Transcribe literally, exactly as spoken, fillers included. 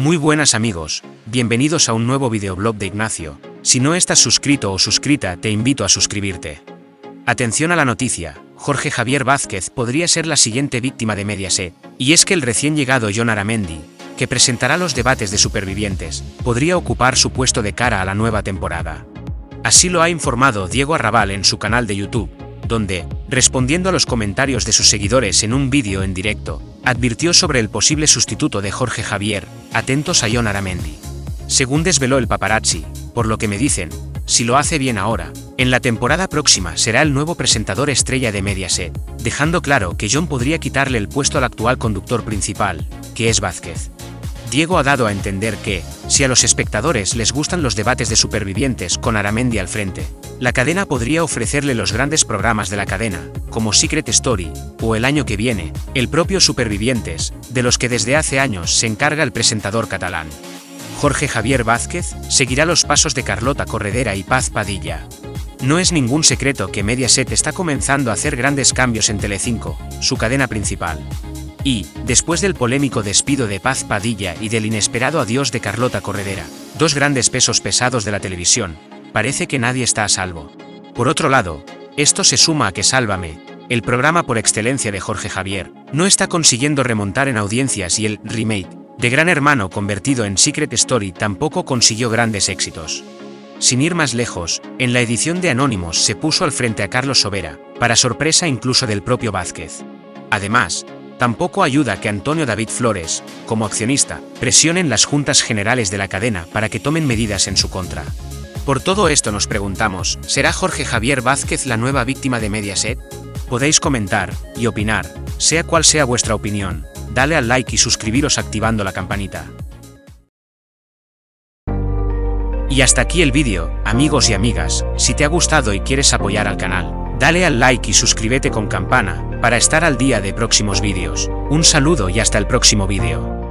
Muy buenas amigos, bienvenidos a un nuevo videoblog de Ignacio. Si no estás suscrito o suscrita, te invito a suscribirte. Atención a la noticia, Jorge Javier Vázquez podría ser la siguiente víctima de Mediaset, y es que el recién llegado Jon Aramendi, que presentará los debates de Supervivientes, podría ocupar su puesto de cara a la nueva temporada. Así lo ha informado Diego Arrabal en su canal de YouTube, donde, respondiendo a los comentarios de sus seguidores en un vídeo en directo, advirtió sobre el posible sustituto de Jorge Javier, atentos a Jon Aramendi. Según desveló el paparazzi, por lo que me dicen, si lo hace bien ahora, en la temporada próxima será el nuevo presentador estrella de Mediaset, dejando claro que Jon podría quitarle el puesto al actual conductor principal, que es Vázquez. Diego ha dado a entender que, si a los espectadores les gustan los debates de Supervivientes con Aramendi al frente, la cadena podría ofrecerle los grandes programas de la cadena, como Secret Story, o el año que viene, el propio Supervivientes, de los que desde hace años se encarga el presentador catalán. Jorge Javier Vázquez seguirá los pasos de Carlota Corredera y Paz Padilla. No es ningún secreto que Mediaset está comenzando a hacer grandes cambios en Telecinco, su cadena principal. Y, después del polémico despido de Paz Padilla y del inesperado adiós de Carlota Corredera, dos grandes pesos pesados de la televisión, parece que nadie está a salvo. Por otro lado, esto se suma a que Sálvame, el programa por excelencia de Jorge Javier, no está consiguiendo remontar en audiencias y el remake de Gran Hermano convertido en Secret Story tampoco consiguió grandes éxitos. Sin ir más lejos, en la edición de Anónimos se puso al frente a Carlos Sobera, para sorpresa incluso del propio Vázquez. Además, tampoco ayuda que Antonio David Flores, como accionista, presionen las juntas generales de la cadena para que tomen medidas en su contra. Por todo esto nos preguntamos, ¿será Jorge Javier Vázquez la nueva víctima de Mediaset? Podéis comentar y opinar, sea cual sea vuestra opinión, dale al like y suscribiros activando la campanita. Y hasta aquí el vídeo, amigos y amigas. Si te ha gustado y quieres apoyar al canal, dale al like y suscríbete con campana, para estar al día de próximos vídeos. Un saludo y hasta el próximo vídeo.